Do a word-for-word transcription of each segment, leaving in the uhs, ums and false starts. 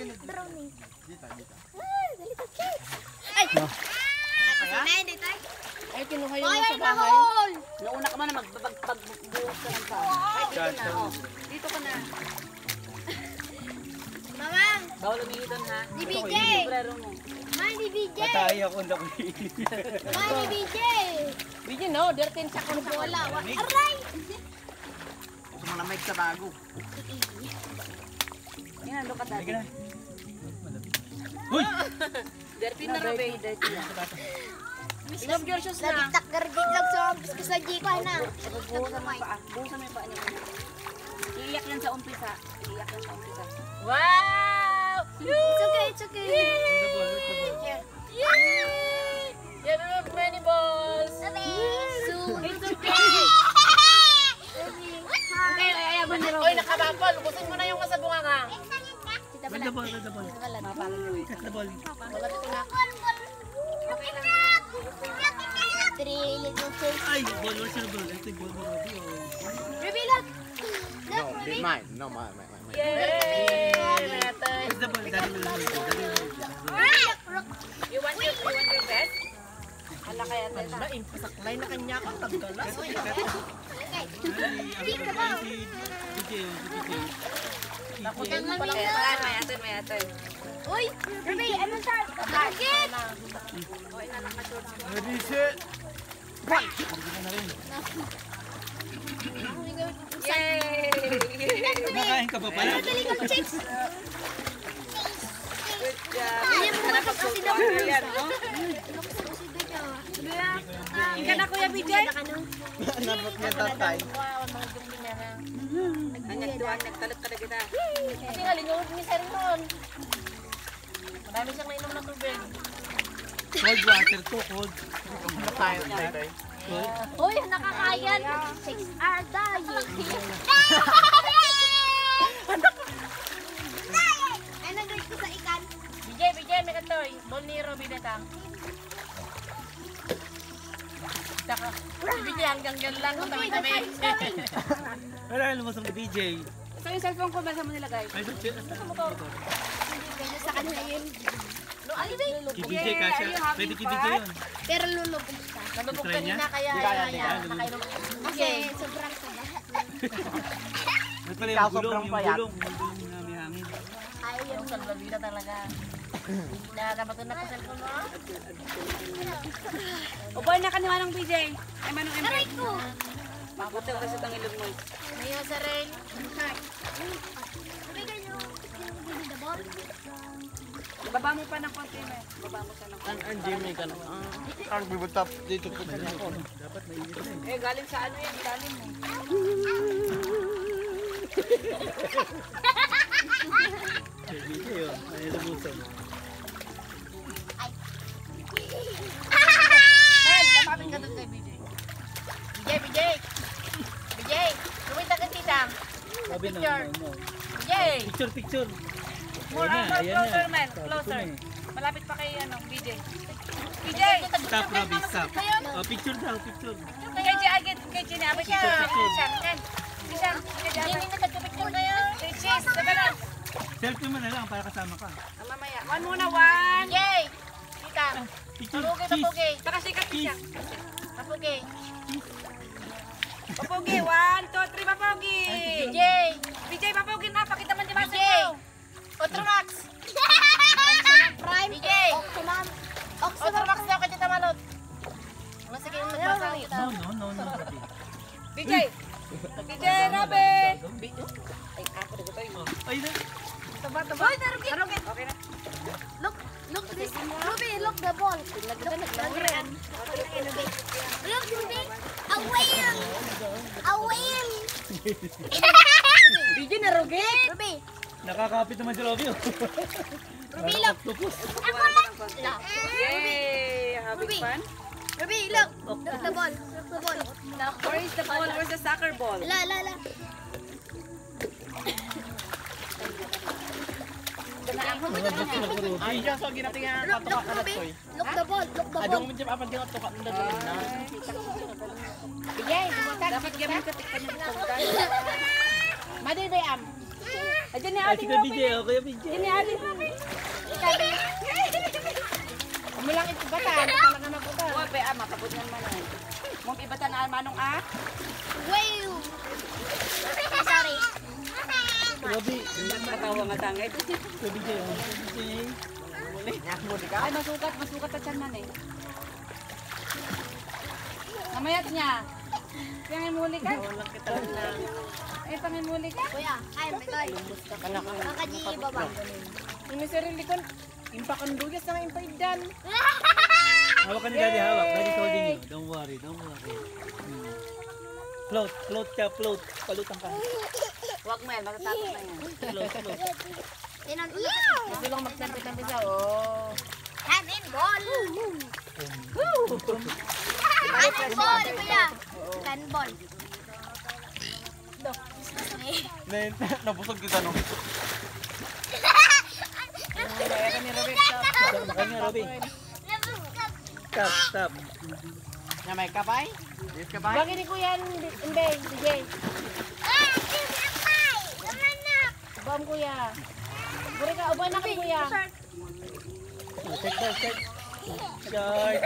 Drowning. Dita, dita. Ay, dito, check. Ay! Ay, dito. Ay, kinuha yung sa bahay. Nauna ka man na magpagbuhos ka lang sa. Ay, dito na. Oh. Dito ka na. Mamang! Bawal umingi doon ha. Di B J! Librero mo. May di B J! Matay ako na ko. May di B J! B J no, dertin sa kung Wala, wala. Aray! Gusto mo na mic sa bago. yan, look at that. Sige na. Uy! Dertin na rabe. Ilog your shoes na. Nabitak gargit lang sa ambis ko sa G ko na. Buhusan mo yung paa. Buhusan mo yung paa niya. Iiyak yan sa umpisa. Iiyak yan sa umpisa. Wow! It's okay, it's okay. Here. Yay! You have many balls. Soon. It's okay. Okay, ayaban ni Robby. Oy, nakabapol. Lubusin mo na yung kasabungan ha. Kita pala. Ganda ball, ganda ball. Mapalan mo. Ganda ball. Bagat ito na. Okay lang. Three little fish. Ay, ball, where's your ball? Ito yung ball mo, Robby. Ruby, look. No, it's mine. No, mine, mine, mine. Yay! Mayatoy. Where's the ball? Dali mo lang. Dali mo lang. You want your, you want your best? Hala kaya teta. Wala, impasaklay na kanya ka. Taggalas. Okay. Ay, si D J, si D J. Nakutin mo pala kaya. Mayatoy, mayatoy. Uy, Ruby, ano sa? Bakit? O, inalakashort. Ready, set. Yay! Kumakain ka pa pala? Dali kang chicks. Good job. Ayan mo na kasi daw. Yan, no? Ika na Kuya B J? Nabot niya tatay. Wow, mga gumi na na. Nagtuan, nagtalot ka na kita. Kasi nga, linuhod ni Sir Ron. Marami siyang nainom ng tubig. Cold water to, cold. Kumakain tatay. Uy, nakakayan. Six are dying. Ay, nag-reach ko sa ikan. B J, B J, may katoy. Ball ni Robby na ta. Saka, si B J hanggang yan lang. Kami kami. Wala, lumusong ni D J. So yung cellphone ko, basa mo nilagay. Ay, don't check. Kaya sa kanya yun. No, ano ba yung Kay D J kasha. Pwede kay D J yun. Pero lulubog ka. nalubog Try niya? kanina kaya Hindi kaya, kaya hindi kaya. nakainom. Kasi sobrang sama. May pala yung gulong, yung gulong. Yung gulong na may hangin. Ayaw Yung salbabida talaga. Nakakamatun na ko cellphone mo. O boy, nakaniwa ng B J. Ay manong M. Aray ko! Mabuti kasi itong ilog mo. Mayo sa rin. Sabi ka nyo, yung the ball. Baba mo pa ng konti na. Baba mo siya ng konti. Ang Jimmy ka na. Ang bibutap dito po sa ako. Dapat mainit na eh. Eh, galing sa ano yan, galing mo. Kay D J yun. Ay, lumusong. Hey, lapapin ka doon kay B J. B J, B J. B J, lumita ka titang. Sabi na, Picture. no, no. B J. Picture, picture. More, Ayan na, more ayan closer, na. man. Sabi ko Closer. na eh. Malapit pa kay ano, B J. B J! Stop, Robby, stop. Oh, picture daw, picture. Kay J, agad. Kay J, abay siya. Picture, Siya, yan. Siya, kay J, abay. Hindi na picture kayo. Kay Cheese, sabi na. Selfie mo na lang para kasama ka. Ah, mamaya. One muna, one. Yay! Kita. Picture, Papugi, cheese. papugi. Pakasikat siya. Papugi. Papugi, one, two, three, papugi. B J. B J, papugi na. Pakita man di ba sa iyo? Otromax. Prime. B J. Oxyman. Otromax daw kaya tamalot. Ano sige, magbasa kita. No, no, no, no. Robby. B J. B J, Robin. Ay, ako na gutay mo. Ay, na. Taba, taba. Hoy, narugit. Narugit. Okay na. Look, look this. Ruby, look the ball. Look, look, look, Ruby. A whale. A whale. B J, narugit. Ruby. Nakakapit naman si Robby. Ruby, look. Octopus. Ako lang. Look. Yay! Having fun? Ruby, look. Look the ball. Look the ball. Where is the ball? Where's the soccer ball? La, la, la. Ay, dyan, so ginatingan Look, look, Ruby. Look the ball. Look the ball. medyo apat din ito ka nung dagawin na. Yay! Dapat gamin ka tikpan yung tungkol. Madi ba am? Ayan ni Ay, Ate si Kuya B J, oh, Kuya B J. Ayan ni Ate. Kami lang ito bata. Talaga na po ka. Huwag pa, ama. Kapag nga naman. Mong ibata na manong ah. Wow! Sorry. Kuya B, Katawa nga tangay. Kuya B J, oh. Kuya B J. Ay, masukat. Masukat na tiyan man eh. Namayat niya. Pangimuli ka? Walang kita na. Ay, pangimuli ka? Kuya, ay, may Kakaji baba. Yung sarili ko, impakan duyas na impaidan. Hawak ka ni Daddy, hawak. Daddy's holding you. Don't worry, don't worry. Hmm. Float, float ka, float. Palutang ka. Huwag mo yan, matatakot na yan. Float, float. Tinan Gusto lang magtampi-tampi siya, oh. Hand and ball. Hand and ball, kuya. Hand ball. Nen, nabusog kita no. Kaya kami Robert, stop. Stop na kanya, Robby. Stop, stop. Na may kapay? Yes kapay? Bagay ni kuya, hindi, D J. Bam kuya. Buri ka, uban na ka kuya. Check, check, check. Shark.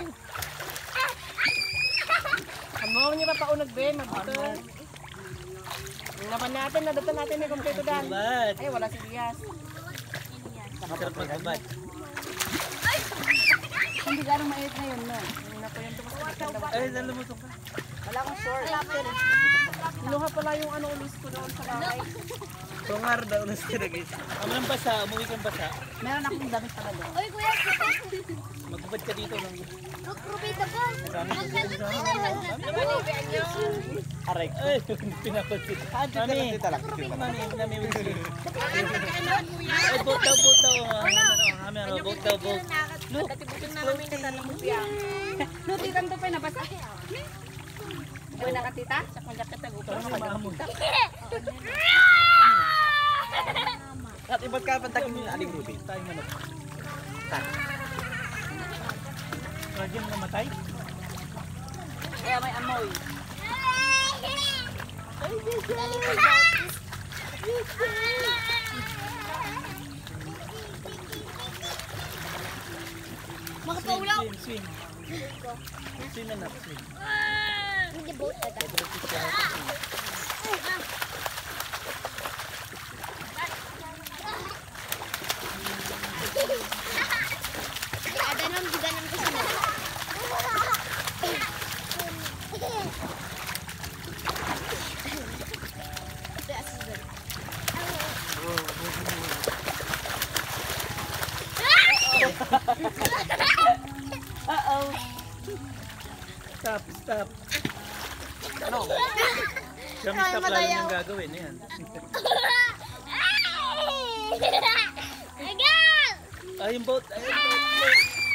Amo niya pa paunag be, magbito. Naman natin, nadatan natin ni kompleto dan. Bad. Ay, wala si Diaz. Masarap magbabad. Hindi ganong mainit na yun, no? Hindi na po yung tumas. Ay, nalumusok ka. Wala akong short. Kinuha pala yung ano ulis ko doon sa bahay. Tungar daw na sila guys. Amo ng basa, umuwi kang basa. Meron akong damit pala doon. Oy, kuya. Magbabad ka dito lang. Look, Ruby the ball. Aray. Ay, pinapansin. Mami, Dito lang, dito lang. mami, nami wisi. Ay, boat daw, boat daw. Kami, ano, boat daw, boat. Look, Katibutin na namin kita ng mupya. Nutitan to pa na basa. Buwan na katita? Sa kong jacket tago pa. parang maamoy. At iba't ka pantagin yung aling Ruby. Tayo manok. Radium namatay? Kaya may amoy. Makapulaw. Swim, swim. Swim na nap, swim. Hindi boat agad. Ada nam juga nam kesana. Itu asisten. Uh-oh. Stop, stop. Ano? Kami stop lalo niyang gagawin. Ayan. Agad! Ay, yung boat. Ay, yung boat. boat.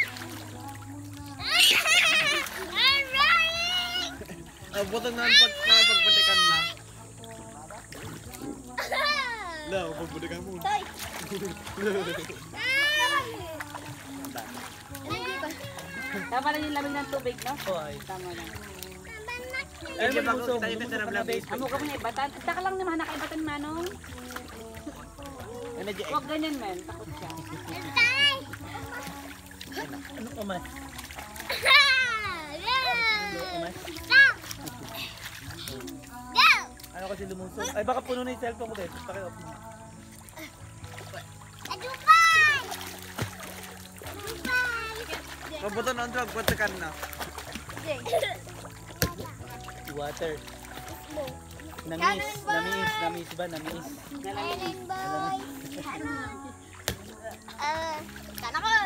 I'm running! Abutan na pag pagpatikan na. La, pagpatikan mo. Tay! Tama lang yung lamig ng tubig, no? Oh, ay. Tama lang. Ay, Hindi, bago malusog. kita yung Malusog ka na, vlog babe. Amo ka mo niya ibatan. Taka lang naman, nakaibatan manong. Ano dyan? Huwag ganyan, man. Takot siya. Ano ka man? Ano ka man? Ano kasi lumusog? Ay, baka puno na yung cellphone ko dito. Paki-off mo. Abutan na ang drug, pagpatikan na. Water. Namis, namis, namis ba? Namis. Ellen boy! Eh, sana ko!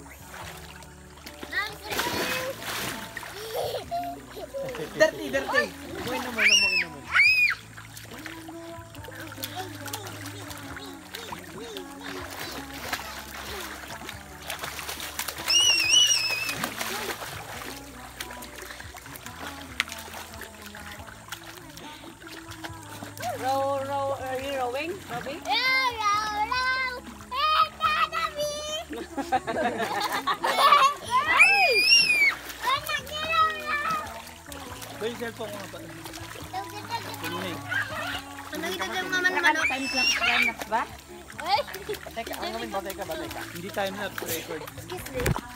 Dirty, dirty. Muin na mo, na mo, na mo. Row, row, are you rowing, Robby? Row, row, row! Eh, Tanabi! Anak niya row, row! Ba yung cellphone ko nga pa? Puno na eh. Nakita ko yung naman naman. Time lapse, time lapse ba? Ay! Teka, ang galing ba? Teka ba? Teka. Hindi time lapse record. Kiss this.